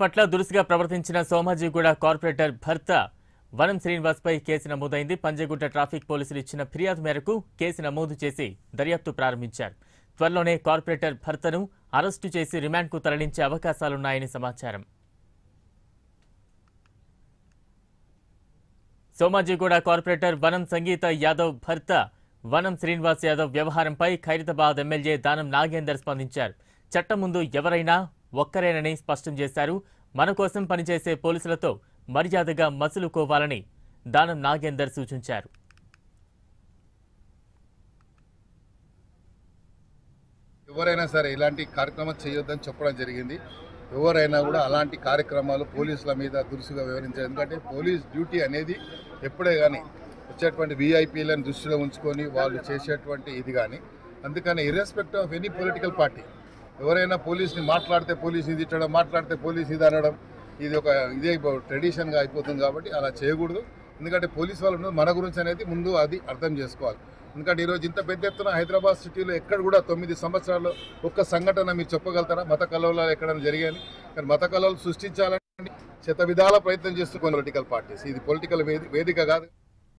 పట్ల దురుసుగా ప్రవర్తించిన సోమాజిగూడ కార్పొరేటర్ భర్త వనం శ్రీనివాస్పై కేసు నమోదైంది. పంజగుట్ట ట్రాఫిక్ పోలీసులు ఇచ్చిన ఫిర్యాదు మేరకు కేసు నమోదు చేసి దర్యాప్తు ప్రారంభించారు. త్వరలోనే కార్పొరేటర్ భర్తను అరెస్టు చేసి రిమాండ్కు తరలించే అవకాశాలున్నాయని సమాచారం. సోమాజిగూడ కార్పొరేటర్ వనం సంగీత యాదవ్ భర్త వనం శ్రీనివాస్ యాదవ్ వ్యవహారంపై ఖైరతాబాద్ ఎమ్మెల్యే దానం నాగేందర్ స్పందించారు. చట్టం ముందు ఎవరైనా ఒక్కరేనని స్పష్టం చేశారు. మన కోసం పనిచేసే పోలీసులతో మర్యాదగా మసులుకోవాలని దానం నాగేందర్ సూచించారు. ఎవరైనా సరే ఇలాంటి కార్యక్రమం చేయొద్దని చెప్పడం జరిగింది. ఎవరైనా కూడా అలాంటి కార్యక్రమాలు పోలీసుల మీద దురుసుగా వివరించారు. ఎందుకంటే పోలీస్ డ్యూటీ అనేది ఎప్పుడే కానీ వచ్చేటువంటి వీఐపీలను దృష్టిలో ఉంచుకొని వాళ్ళు చేసేటువంటి ఇది కానీ, అందుకని irrespective of any political party ఎవరైనా పోలీస్ని మాట్లాడితే పోలీస్ ఇది తిట్టడం, మాట్లాడితే పోలీస్ ఇది అనడం, ఇది ఒక ఇదే ట్రెడిషన్గా అయిపోతుంది. కాబట్టి అలా చేయకూడదు. ఎందుకంటే పోలీస్ వాళ్ళు మన గురించి అనేది ముందు అది అర్థం చేసుకోవాలి. ఎందుకంటే ఈరోజు ఇంత పెద్ద ఎత్తున హైదరాబాద్ సిటీలో ఎక్కడ కూడా 9 సంవత్సరాల్లో ఒక్క సంఘటన మీరు చెప్పగలుగుతారా మత కలవరాలు ఎక్కడైనా జరిగాయని? కానీ మత కలవరాలు సృష్టించాలని శత విధాల ప్రయత్నం చేస్తున్న పొలిటికల్ పార్టీస్. ఇది పొలిటికల్ వేదిక కాదు.